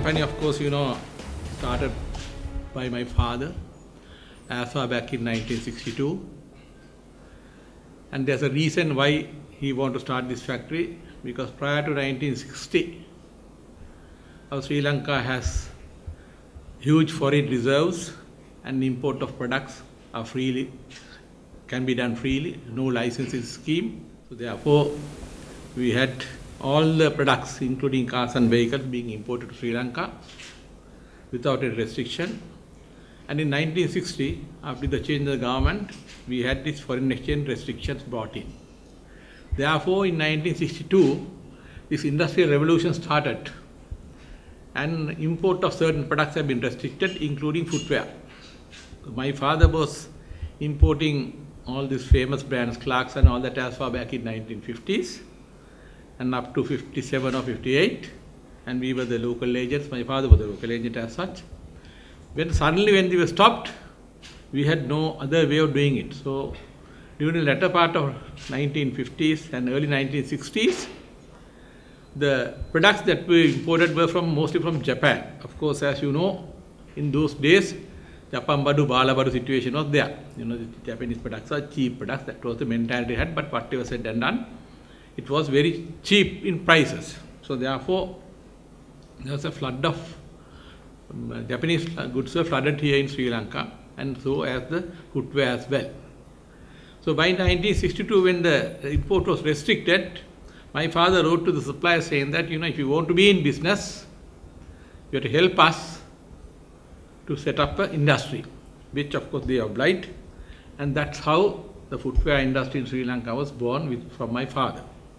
company, of course, started by my father as far back in 1962. And there's a reason why he wanted to start this factory, because prior to 1960, Sri Lanka has huge foreign reserves and import of products are can be done freely, no licensing scheme. So therefore, we had all the products, including cars and vehicles, being imported to Sri Lanka without any restriction. And in 1960, after the change of the government, we had these foreign exchange restrictions brought in. Therefore, in 1962, this industrial revolution started, and import of certain products have been restricted, including footwear. My father was importing all these famous brands, Clarks and all that, as far back in 1950s and up to 57 or 58, and we were the local agents. My father was the local agent as such. Suddenly when they were stopped, we had no other way of doing it. So during the latter part of 1950s and early 1960s, the products that were imported were mostly from Japan. Of course, as you know, in those days, Japan Badu, Bala Badu situation was there. The Japanese products are cheap products. That was the mentality had, but whatever said and done, it was very cheap in prices. So therefore, there was a flood of Japanese goods were flooded here in Sri Lanka, and so as the footwear as well. So by 1962, when the import was restricted, my father wrote to the supplier saying that, if you want to be in business, you have to help us to set up an industry, which of course they obliged, and that's how the footwear industry in Sri Lanka was born from my father.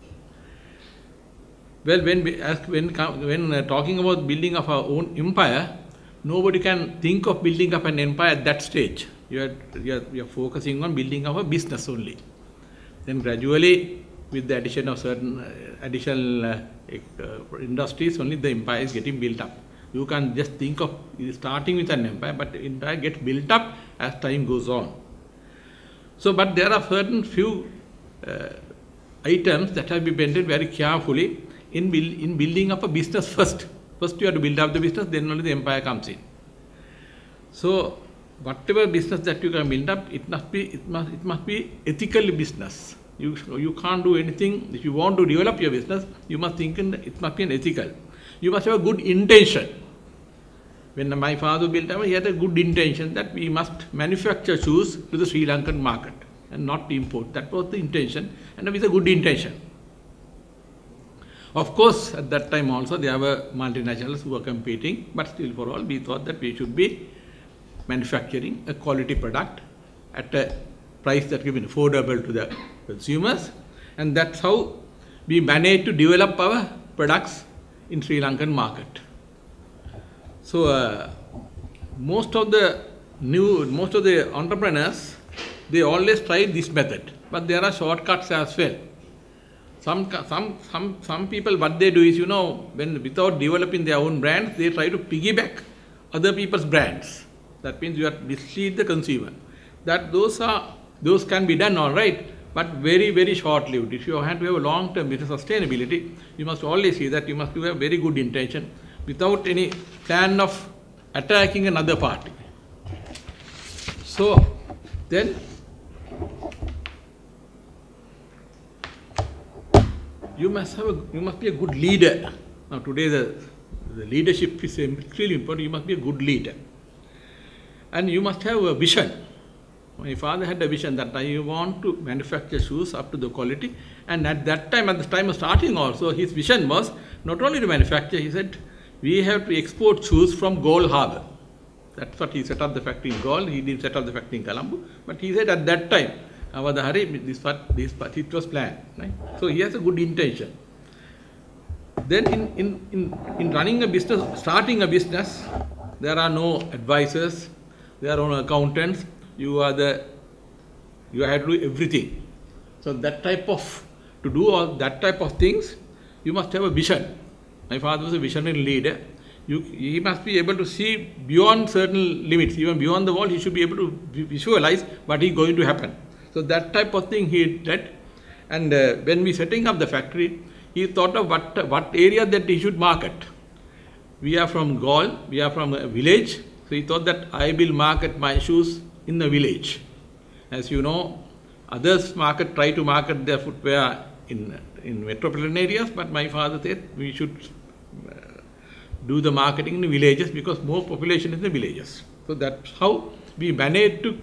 Well, when talking about building of our own empire, nobody can think of building up an empire at that stage. You are focusing on building up a business only. Then gradually, with the addition of certain additional industries, only the empire is getting built up. You can't just think of starting with an empire, but the empire gets built up as time goes on. So, but there are certain few items that have been blended very carefully in building up a business first. First you have to build up the business, then only the empire comes in. So, whatever business that you can build up, it must be ethical business. You can't do anything. If you want to develop your business, you must think it must be an ethical. You must have a good intention. When my father built up, he had a good intention that we must manufacture shoes to the Sri Lankan market and not import. That was the intention, and with a good intention. Of course, at that time also there were multinationals who were competing, but still for all, we thought that we should be manufacturing a quality product at a price that will be affordable to the consumers, and that's how we managed to develop our products in Sri Lankan market. So most of the entrepreneurs, they always try this method, but there are shortcuts as well. Some people, what they do is, when without developing their own brands, they try to piggyback other people's brands. That means you have to mislead the consumer. Those can be done all right, but very, very short-lived. If you have to have a long-term business sustainability, you must always see that you must have a very good intention without any plan of attacking another party. So then you must be a good leader. Now today the leadership is extremely important. You must be a good leader, and you must have a vision. My father had a vision that I want to manufacture shoes up to the quality, and at the time of starting also, his vision was not only to manufacture. He said we have to export shoes from Galle Harbour. That's what he set up the factory in Galle. He didn't set up the factory in Colombo, but he said at that time, it was planned. Right? So he has a good intention. Then in running a business, starting a business, there are no advisors, there are no accountants. You have to do everything. So to do all that type of things, you must have a vision. My father was a visionary leader. He must be able to see beyond certain limits, even beyond the wall. He should be able to visualize what is going to happen. So that type of thing he did. And when we setting up the factory, he thought of what area that he should market. we are from Gaul, we are from a village, so he thought that I will market my shoes in the village. As you know, others try to market their footwear in metropolitan areas, but my father said we should do the marketing in villages because more population is in the villages. So that's how we managed to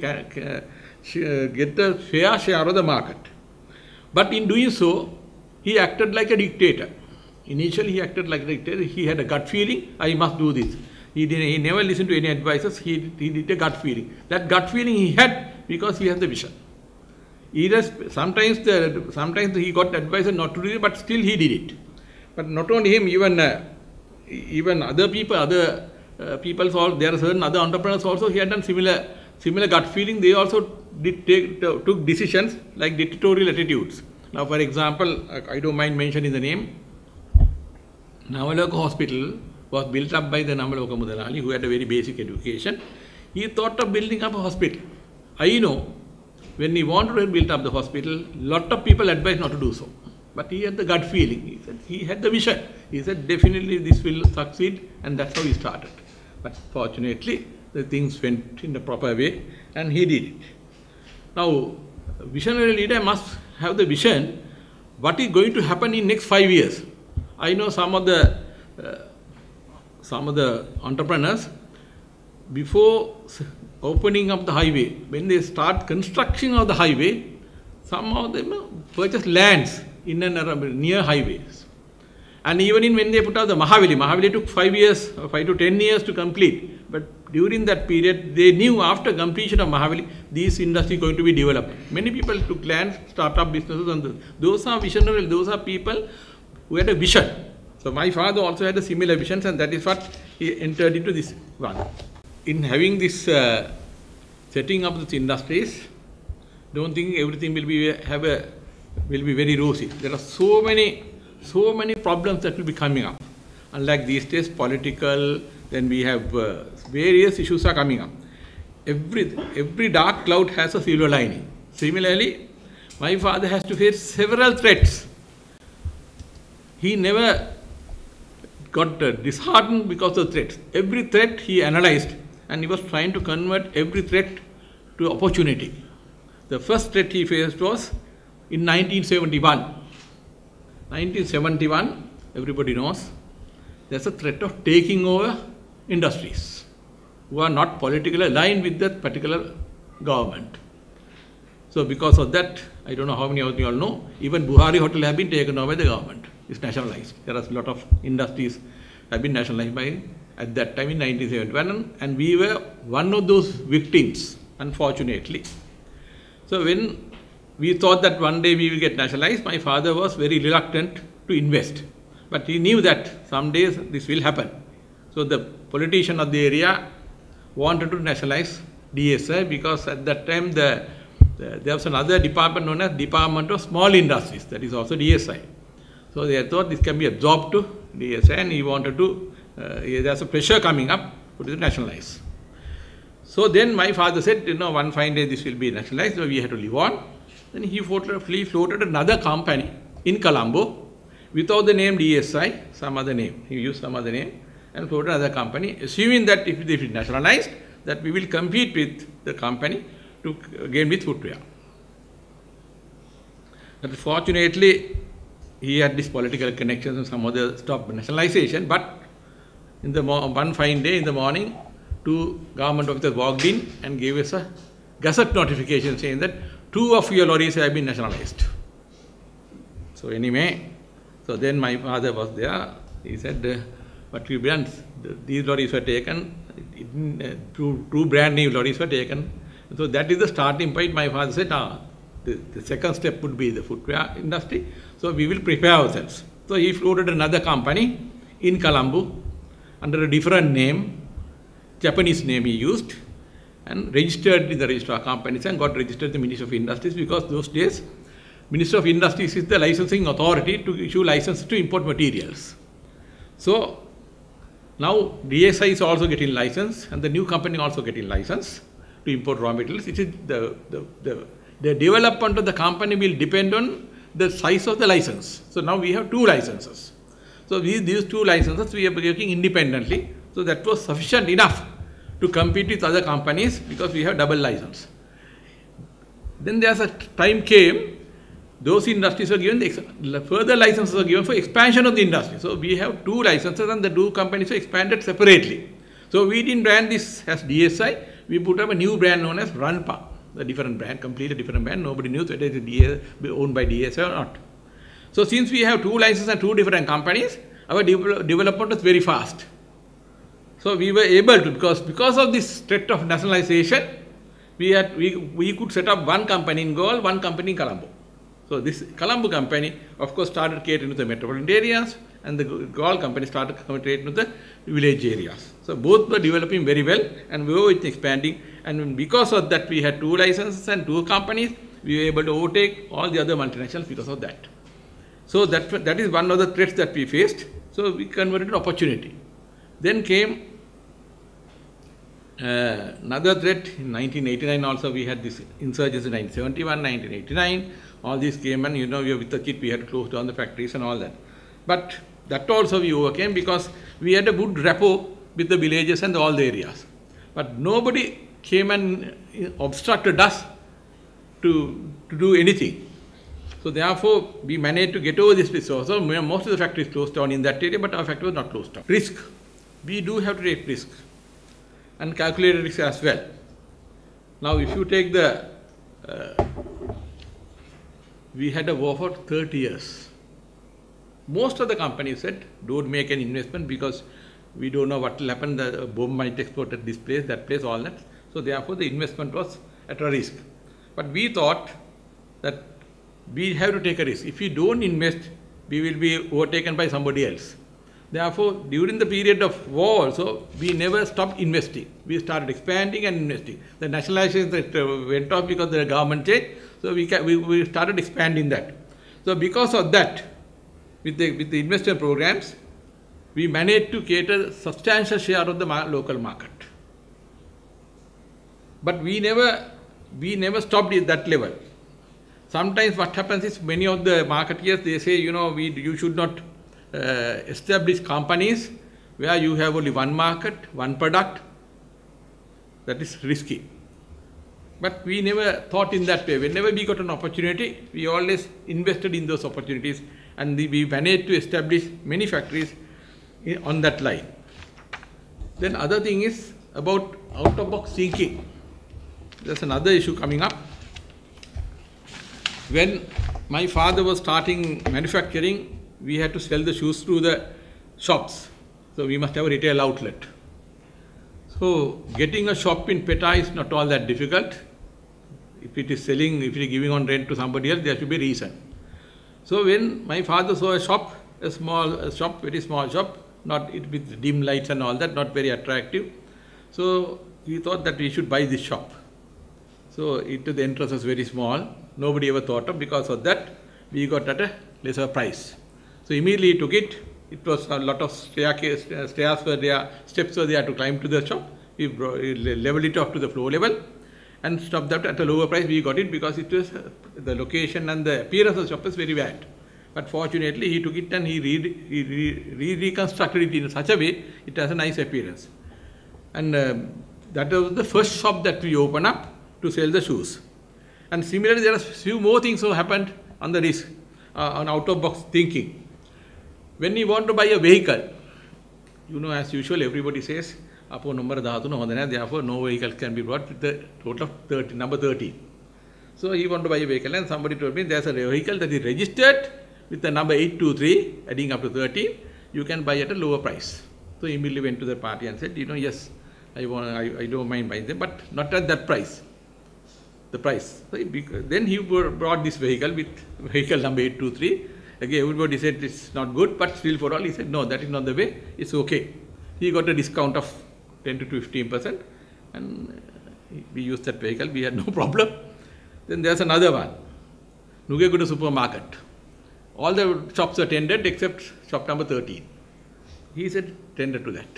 get the fair share of the market. But in doing so, he acted like a dictator. Initially, he acted like a dictator. He had a gut feeling, I must do this. He never listened to any advisors. He did a gut feeling. That gut feeling he had because he has the vision. Sometimes he got advice not to do it, but still he did it. But not only him, even other people, there are certain other entrepreneurs also. He had done similar gut feeling. They also took decisions like dictatorial attitudes. Now, for example, I don't mind mentioning the name. Navaloka Hospital was built up by the Navaloka Mudalali, who had a very basic education. He thought of building up a hospital. I know when he wanted to build up the hospital, lot of people advised not to do so. But he had the gut feeling. He said he had the vision. He said definitely this will succeed, and that's how he started. But fortunately, the things went in the proper way, and he did it. Now, visionary leader must have the vision. What is going to happen in next 5 years? I know some of the entrepreneurs, before opening up the highway, when they start construction of the highway, some of them purchase lands in and around near highways. And even when they put out the Mahavali took 5 to 10 years to complete. But during that period, they knew after completion of Mahavali, this industry is going to be developed. Many people took land, start-up businesses, and those are visionary, those are people who had a vision. So my father also had a similar vision, and that is what he entered into this one. In having this setting up these industries, don't think everything will be very rosy. There are so many problems that will be coming up. Unlike these days, political, then we have various issues are coming up. Every dark cloud has a silver lining. Similarly, my father has to face several threats. He never got disheartened because of threats. Every threat he analyzed, and he was trying to convert every threat to opportunity. The first threat he faced was in 1971. 1971, everybody knows, there's a threat of taking over industries who are not politically aligned with that particular government. So because of that, I don't know how many of you all know, even Buhari Hotel have been taken over by the government. It's nationalized. There are a lot of industries have been nationalized by at that time in 1971, and we were one of those victims, unfortunately. So when we thought that one day we will get nationalized, my father was very reluctant to invest. But he knew that some days this will happen. So the politician of the area wanted to nationalize DSI because at that time there was another department known as Department of Small Industries, that is also DSI. So they thought this can be absorbed to DSI, and he wanted to, there's a pressure coming up to nationalize. So then my father said, one fine day this will be nationalized, so we had to live on. Then he floated another company in Colombo without the name DSI, some other name. He used some other name and floated another company, assuming that if it is nationalized, that we will compete with the company to gain with footwear. But fortunately, he had this political connections and some other stopped nationalization, but in the one fine day in the morning, 2 government officers walked in and gave us a gazette notification saying that 2 of your lorries have been nationalized. So anyway, so then my father was there. He said, what will be done? These lorries were taken, 2 brand new lorries were taken. So that is the starting point. My father said, the second step would be the footwear industry. So we will prepare ourselves. So he floated another company in Colombo under a different name, Japanese name he used, and registered in the registrar companies and got registered in the Ministry of Industries, because those days Ministry of Industries is the licensing authority to issue licenses to import materials. So now DSI is also getting license, and the new company also getting license to import raw materials. It is the development of the company will depend on the size of the license. So now we have 2 licenses. So these 2 licenses we are working independently. So that was sufficient enough to compete with other companies because we have double license. Then there's a time came, those industries were given, further licenses were given for expansion of the industry. So we have 2 licenses and the 2 companies were expanded separately. So we didn't brand this as DSI, we put up a new brand known as Runpa, a different brand, completely different brand. Nobody knew whether it is owned by DSI or not. So since we have 2 licenses and 2 different companies, our development was very fast. So we were able to, because of this threat of nationalization, we could set up 1 company in Galle, 1 company in Colombo. So this Colombo company, of course, started catering to the metropolitan areas, and the Galle company started catering to the village areas. So both were developing very well, and we were expanding. And because of that, we had 2 licenses and 2 companies. We were able to overtake all the other multinationals because of that. So that is one of the threats that we faced. So we converted to opportunity. Then came another threat in 1989 also. We had this insurgents in 1971, 1989. All these came, and we were with the kit, we had to close down the factories and all that. But that also we overcame because we had a good rapport with the villages and all the areas. But nobody came and obstructed us to do anything. So therefore, we managed to get over this risk also. Most of the factories closed down in that area, but our factory was not closed down. Risk. We do have to take risk and calculate risk as well. Now, if you take the, we had a war for 30 years. Most of the companies said, don't make an investment because we don't know what will happen. The bomb might explode at this place, that place, all that. So therefore, the investment was at a risk. But we thought that we have to take a risk. If we don't invest, we will be overtaken by somebody else. Therefore, during the period of war also, we never stopped investing. We started expanding and investing. The nationalization went off because the government changed. So we started expanding that. So because of that, with the investor programs, we managed to cater a substantial share of the local market. But we never stopped at that level. Sometimes what happens is many of the marketeers, they say, you should not establish companies where you have only one market, one product. That is risky. But we never thought in that way. Whenever we got an opportunity, we always invested in those opportunities, and we managed to establish many factories on that line. Then other thing is about out-of-box thinking. There's another issue coming up. When my father was starting manufacturing, we had to sell the shoes through the shops. So we must have a retail outlet. So getting a shop in Peta is not all that difficult. If it is selling, if it is giving on rent to somebody else, there should be a reason. So when my father saw a shop, very small shop, not with dim lights and all that, not very attractive. So he thought that we should buy this shop. So the entrance was very small. Nobody ever thought of. Because of that, we got at a lesser price. So immediately he took it. It was a lot of stairs were there, steps were there to climb to the shop. We leveled it up to the floor level and stopped that at a lower price. We got it because it was the location and the appearance of the shop was very bad. But fortunately, he took it and he reconstructed it in such a way it has a nice appearance. And that was the first shop that we opened up to sell the shoes. And similarly, there are few more things who happened on the risk, on out-of-box thinking. When you want to buy a vehicle, as usual, everybody says, therefore no vehicle can be brought with the total of number 13. So he wanted to buy a vehicle, and somebody told me there's a vehicle that is registered with the number 823, adding up to 13, you can buy at a lower price. So he immediately went to the party and said, yes, I don't mind buying them, but not at that price. The price. So then he brought this vehicle with vehicle number 823. Again, everybody said it's not good, but still for all, he said, no, that is not the way, it's okay. He got a discount of 10 to 15%, and we used that vehicle, we had no problem. Then there's another one, Nugeguda supermarket. All the shops were tendered except shop number 13. He said, tender to that.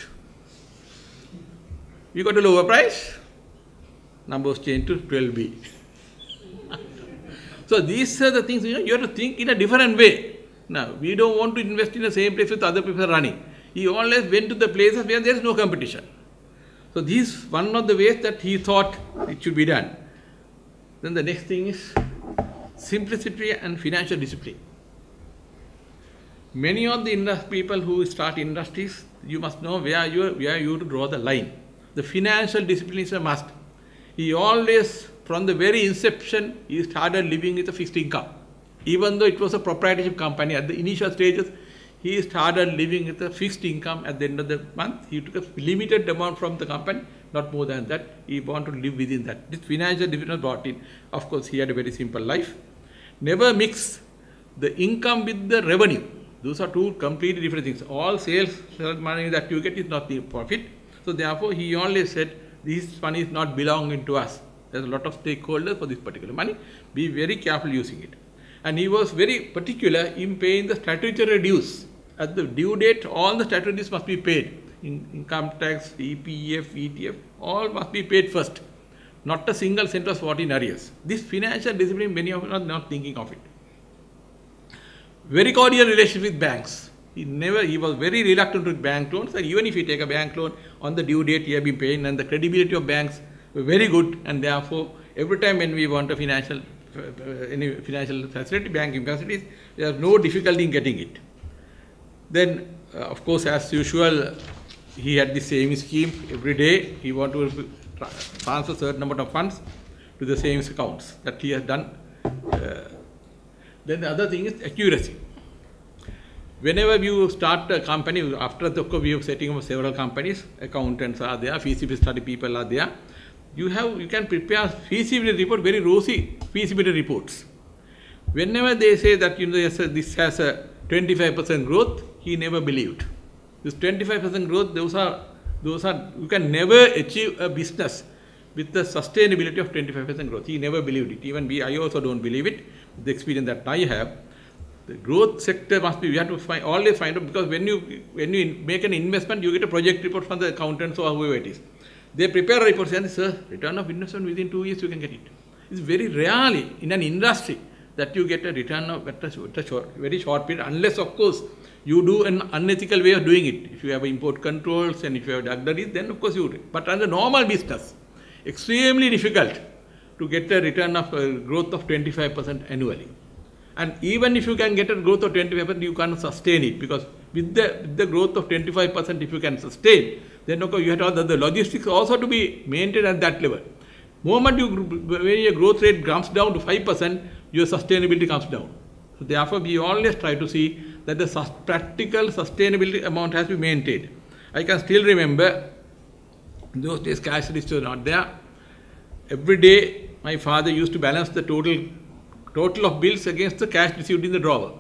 We got a lower price, number was changed to 12B. So these are the things, you have to think in a different way. Now, we don't want to invest in the same place with other people running. He always went to the places where there is no competition. So this is one of the ways that he thought it should be done. Then the next thing is simplicity and financial discipline. Many of the people who start industries, you must know where you to draw the line. The financial discipline is a must. He always, from the very inception, he started living with a fixed income. Even though it was a proprietorship company, at the initial stages, he started living with a fixed income. At the end of the month, he took a limited amount from the company, not more than that. He wanted to live within that. This financial discipline was brought in. Of course, he had a very simple life. Never mix the income with the revenue. Those are two completely different things. All sales money that you get is not the profit. So therefore, he always said, this money is not belonging to us. There's a lot of stakeholders for this particular money. Be very careful using it. And he was very particular in paying the statutory dues. At the due date, all the statutory dues must be paid. Income tax, EPF, ETF, all must be paid first. Not a single cent was bought in arrears. This financial discipline, many of us are not thinking of it. Very cordial relationship with banks. He was very reluctant with bank loans. And even if you take a bank loan on the due date, he had been paying, and the credibility of banks were very good. And therefore, every time when we want a any financial facility, banking facilities, there is no difficulty in getting it. Then, of course, as usual, he had the savings scheme. Every day, he wanted to transfer a certain amount of funds to the savings accounts that he has done. Then the other thing is accuracy. Whenever you start a company, after the we are setting up several companies, accountants are there, feasibility study people are there. You can prepare feasibility report, very rosy feasibility reports. Whenever they say that this has a 25% growth, he never believed. This 25% growth, those are you can never achieve a business with the sustainability of 25% growth. He never believed it. Even I also don't believe it. The experience that I have, the growth sector must be, we have to always find out, because when you make an investment, you get a project report from the accountants or whoever it is. They prepare a report saying, sir, return of investment within 2 years you can get it. It's very rarely in an industry that you get a return of very short period, unless of course you do an unethical way of doing it. If you have import controls and if you have duggeries, then of course you do. But under normal business, extremely difficult to get a return of growth of 25% annually. And even if you can get a growth of 25%, you can't sustain it, because with the growth of 25%, if you can sustain, then okay, you have to the logistics also to be maintained at that level. Moment when your growth rate comes down to 5%, your sustainability comes down. So therefore, we always try to see that the practical sustainability amount has to be maintained. I can still remember, in those days cash register was not there. Every day, my father used to balance the total of bills against the cash received in the drawer.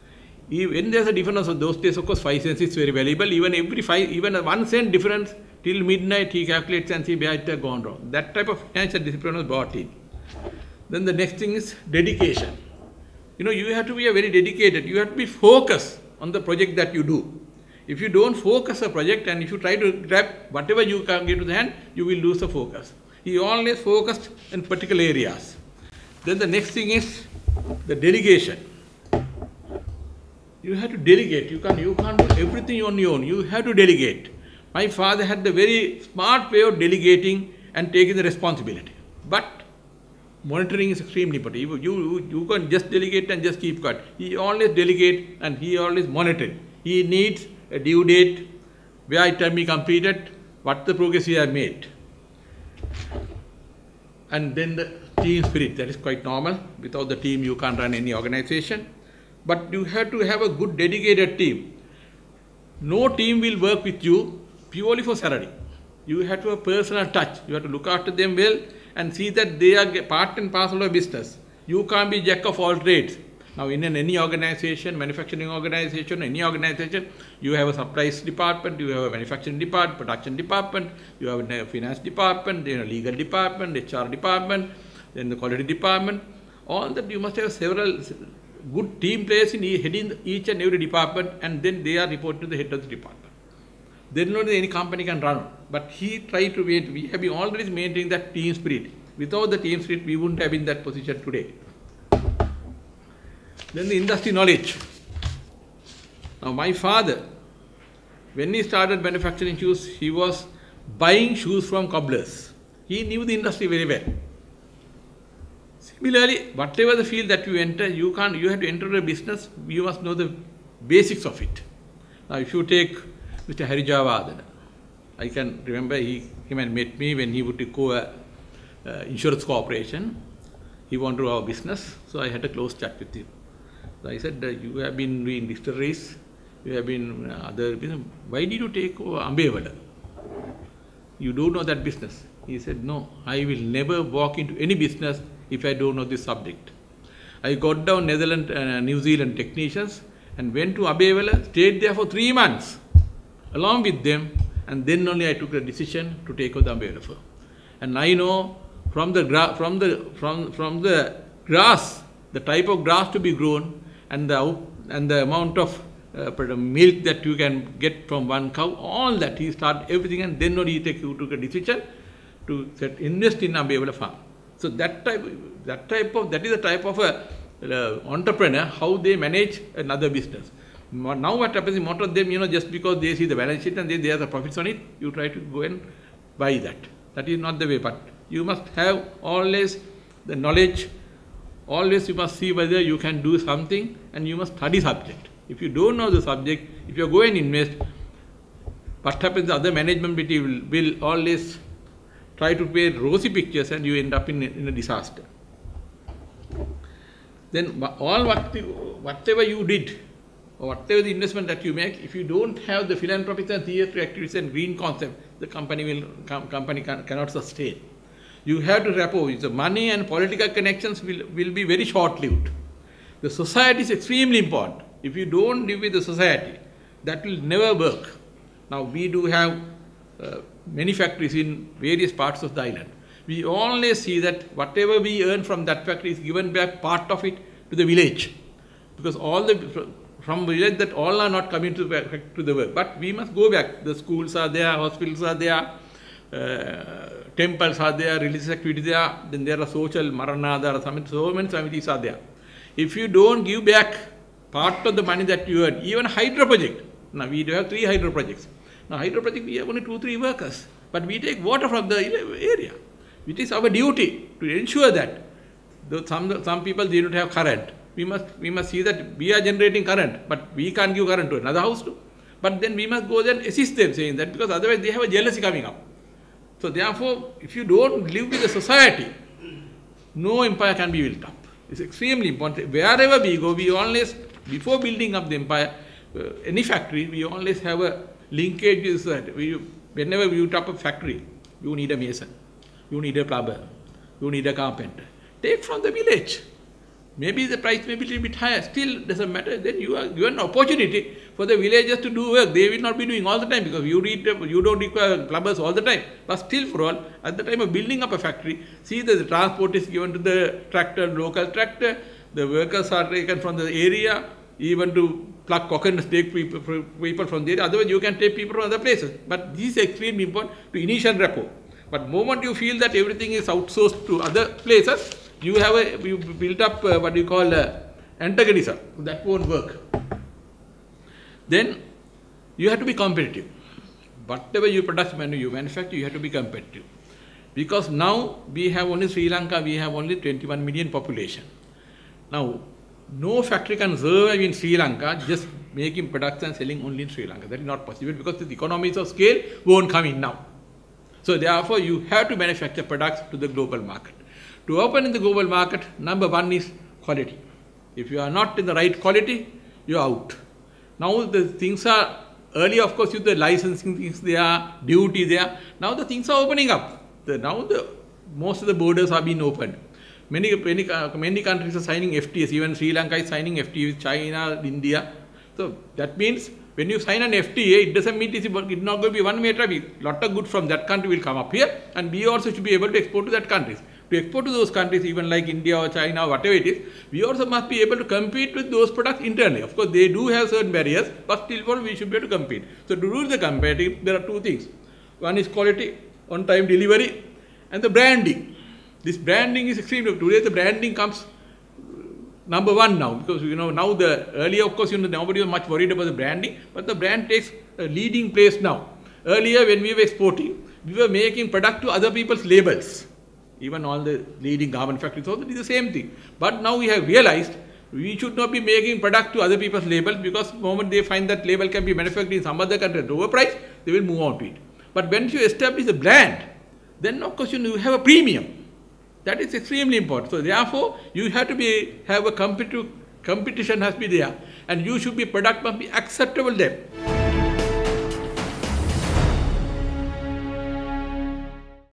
When there's a difference of those days, of course, 5 cents is very valuable. Even a 1 cent difference till midnight, he calculates and see where it has gone wrong. That type of financial discipline was brought in. Then the next thing is dedication. You have to be very dedicated. You have to be focused on the project that you do. If you don't focus a project, and if you try to grab whatever you can get to the hand, you will lose the focus. He always focused in particular areas. Then the next thing is the delegation. You have to delegate. You can't do everything on your own. You have to delegate. My father had the very smart way of delegating and taking the responsibility. But monitoring is extremely important. You can't just delegate and just keep quiet. He always delegate and he always monitored. He needs a due date, where it can be completed, what the progress he has made. And then the team spirit, that is quite normal. Without the team, you can't run any organization. But you have to have a good dedicated team. No team will work with you purely for salary. You have to have personal touch. You have to look after them well and see that they are part and parcel of business. You can't be jack of all trades. Now in any organization, manufacturing organization, any organization, you have a supplies department, you have a manufacturing department, production department, you have a finance department, then a legal department, HR department, then the quality department. All that you must have several good team players in heading each and every department, and then they are reporting to the head of the department. Then only any company can run. But he tried to wait. We have been always maintaining that team spirit. Without the team spirit, we wouldn't have been in that position today. Then the industry knowledge. Now my father, when he started manufacturing shoes, he was buying shoes from cobblers. He knew the industry very well. Similarly, whatever the field that you enter, you have to enter a business, you must know the basics of it. Now if you take Mr. Harijavadana, I can remember him and met me when he would go insurance corporation. He wanted to do our business, so I had a close chat with him. So I said, you have been doing distilleries, you have been other business, why did you take over Ambewala? You don't know that business. He said, no, I will never walk into any business if I don't know this subject. I got down Netherlands and New Zealand technicians and went to Ambewala, stayed there for 3 months along with them, and then only I took the decision to take over the Ambewala firm. And I know from the grass, the type of grass to be grown, and the amount of milk that you can get from one cow, all that he started everything, and then only he took a decision to invest in Ambewala farm. So that is the type of a entrepreneur, how they manage another business. Now what happens is, most of them, just because they see the balance sheet and they have the profits on it, you try to go and buy that. That is not the way, but you must have always the knowledge, always you must see whether you can do something, and you must study subject. If you don't know the subject, if you go and invest, what happens, the other management will always try to paint rosy pictures and you end up in a disaster. Then whatever you did, or whatever the investment that you make, if you don't have the philanthropic and theatre activities and green concept, the company cannot sustain. You have to rapport. The money and political connections will be very short-lived. The society is extremely important. If you don't live with the society, that will never work. Now we do have many factories in various parts of the island. We always see that whatever we earn from that factory is given back part of it to the village. Because from village, that all are not coming to the work. But we must go back. The schools are there, hospitals are there, temples are there, religious activities there, then there are social, marana, there are so many families are there. If you don't give back part of the money that you earn, even hydro project, now we do have 3 hydro projects. Now hydro project, we have only 2-3 workers, but we take water from the area. It is our duty to ensure that some people, they don't have current. We must see that we are generating current, but we can't give current to another house too. But then we must go there and assist them, saying that, because otherwise they have a jealousy coming up. So therefore, if you don't live with the society, no empire can be built up. It's extremely important. Wherever we go, we always, before building up the empire, any factory, we always have a linkage with society. Whenever we build up a factory, you need a mason, you need a plumber, you need a carpenter. Take from the village. Maybe the price may be a little bit higher, still doesn't matter. Then you are given an opportunity for the villagers to do work. They will not be doing all the time, because you don't require plumbers all the time. But still, for all, at the time of building up a factory, see that the transport is given to the tractor, local tractor, the workers are taken from the area, even to pluck coconuts, take people from there. Otherwise, you can take people from other places. But this is extremely important to initial rapport. But the moment you feel that everything is outsourced to other places, you built up what you call antagonism. That won't work. Then you have to be competitive. Whatever you manufacture, you have to be competitive. Because now we have only Sri Lanka, we have only 21 million population. Now, no factory can survive in Sri Lanka just making products and selling only in Sri Lanka. That is not possible, because the economies of scale won't come in now. So therefore, you have to manufacture products to the global market. To open in the global market, number 1 is quality. If you are not in the right quality, you are out. Now the things are, earlier of course, the licensing things there, duty there. Now the things are opening up. Most of the borders are being opened. Many countries are signing FTAs. Even Sri Lanka is signing FTA with China, India. So that means when you sign an FTA, it doesn't mean it's not going to be one-way traffic. Lot of goods from that country will come up here, and we also should be able to export to that countries. To export to those countries, even like India or China, whatever it is, we also must be able to compete with those products internally. Of course, they do have certain barriers, but still we should be able to compete. So to do the competing, there are 2 things. One is quality, on-time delivery, and the branding. This branding is extremely, today the branding comes number one now, because now earlier of course nobody was much worried about the branding, but the brand takes a leading place now. Earlier when we were exporting, we were making product to other people's labels. Even all the leading garment factories also did the same thing. But now we have realized we should not be making product to other people's labels, because the moment they find that label can be manufactured in some other country at lower price, they will move on to it. But when you establish a brand, then of course you have a premium. That is extremely important. So therefore, you have to have a competition has to be there, and you should be product must be acceptable to them.